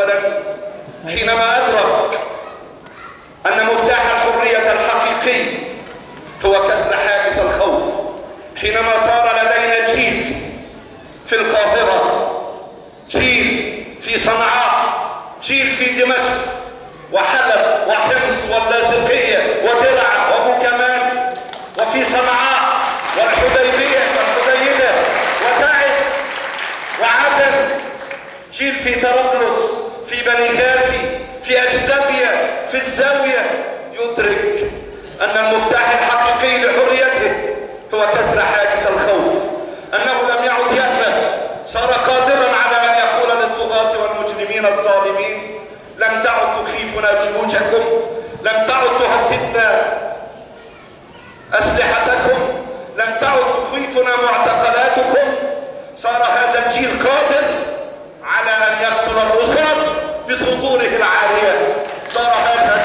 أبدا حينما أدرك أن مفتاح الحرية الحقيقي هو كسر حاجز الخوف. حينما صار لدينا جيل في القاهرة، جيل في صنعاء، جيل في دمشق وحلب وحمص واللاذقية ودرعا وأبو كمال، وفي صنعاء والحديبية والحديدة وتعز وعدن، جيل في طرابلس، في بنغازي، في أجدبية، في الزاوية، يدرك أن المفتاح الحقيقي لحريته هو كسر حاجز الخوف، أنه لم يعد يأبه، صار قادرا على أن يقول للطغاة والمجرمين الظالمين: لم تعد تخيفنا جيوشكم، لم تعد تهددنا أسلحتكم، لم تعد تخيفنا معتقلاتكم. صار هذا الجيل قادر على أن يقتل الرصاص بصدوره العارية. صار هذا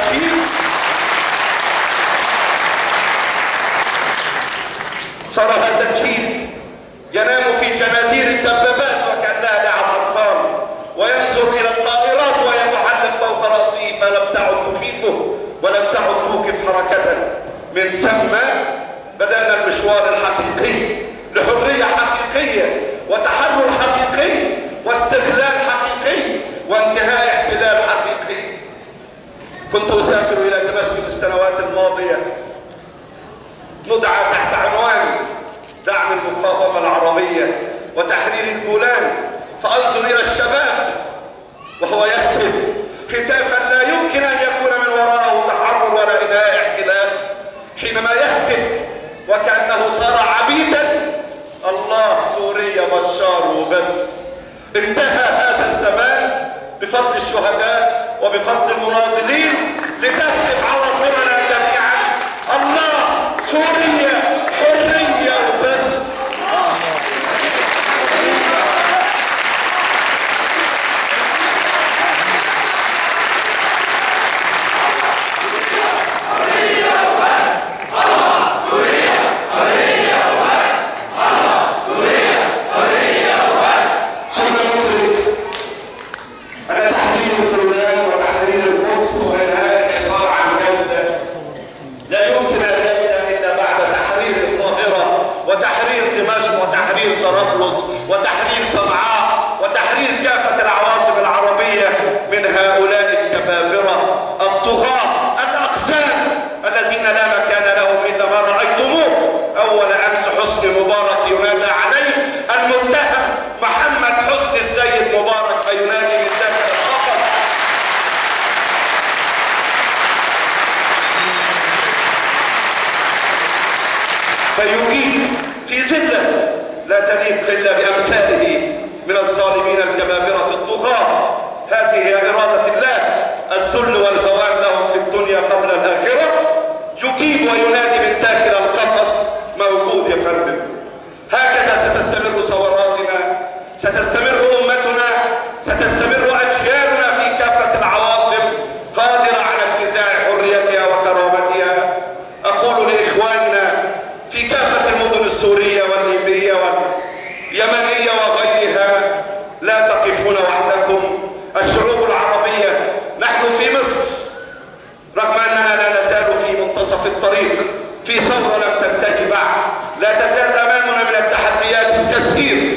الجيل ينام في جنازير الدبابات وكأنها لعب أطفال، وينظر إلى الطائرات وهي تحلق فوق رأسه، فلم تعد تخيفه ولم تعد توقف حركته. من ثم بدأنا المشوار الحقيقي لحرية حقيقية وتحرر حقيقي واستقلال حقيقي وانتهاء احتلال حقيقي. كنت أسافر إلى دمشق في السنوات الماضية، ندعى تحت عنوان دعم المقاومة العربية وتحرير الجولان، فأنظر إلى الشباب وهو يهتف هتافا لا يمكن أن يكون من وراءه تحرر ولا إنهاء احتلال. حينما يهتف وكأنه صار عبيدا، الله سوريا بشار وبس. انتهى هذا الزمان بفضل الشهداء وبفضل المناضلين لتهتف عواصمنا جميعا: الله سوريا حرية وبس. وتحرير صنعاء وتحرير كافة العواصم العربية من هؤلاء الكبابرة الطغاة الأقزام الذين لا مكان لهم إلا ما رأيتموه. أول أمس حسني مبارك ينادى عليه المتهم محمد حسني السيد مبارك، فينادي من ذلك الخطر. فيجيب في ذله لا تليق إلا بأمثاله من الظالمين الجبابرة الطغاة. هذه هي إرادة الله، الذل والهوان لهم في الدنيا قبل الآخرة. يجيب وينادي من داخل القفص: موجود يا فندم. هكذا ستستمر ثوراتنا، ستستمر أمتنا، ستستمر أجيالنا في كافة العواصم قادرة على انتزاع حريتها وكرامتها. أقول لإخواننا في كافة المدن السورية والليبية واليمنية وغيرها: لا تقفون وحدكم. الشعوب العربية، نحن في مصر رغم أننا لا نزال في منتصف الطريق، في ثورة لم تنتهي بعد، لا تزال أمامنا من التحديات الكثير،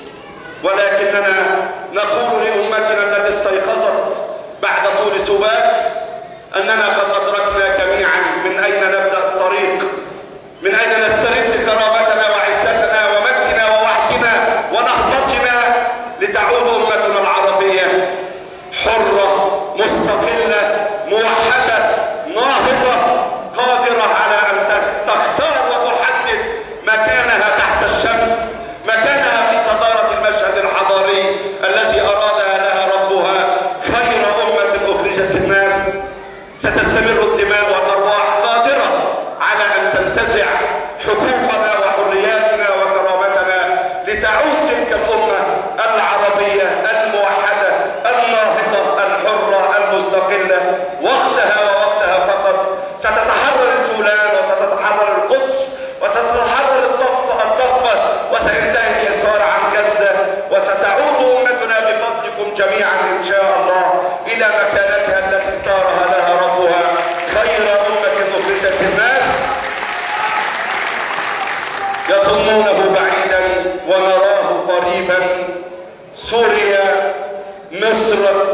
ولكننا نقول لأمتنا التي استيقظت بعد طول سبات أننا قد أدركنا جميعا من أين نبدأ الطريق، من أين نسترد كرامتنا وعزتنا ومجدنا ووحدنا ونهضتنا، لتعود أمتنا العربية حرة مستقلة موحدة ناهضة قادرة على أن تختار وتحدد مكانها تحت الشمس، مكانها في صدارة المشهد الحضاري الذي أرادها لها ربها، خير أمة أخرجت الناس. ستستمر الدماء والأرواح قادرة على أن تنتزع حقوقنا وحرياتنا وكرامتنا، لتعود تلك الأمة العربية الموحدة الناهضة الحرة المستقلة. وقتها فقط ستتحرر الجولان وستتحرر القدس وستتحرر الضفة وسينتهي الحصار عن غزة، وستعود أمتنا بفضلكم جميعا إن شاء الله قريبا، سوريا، مصر،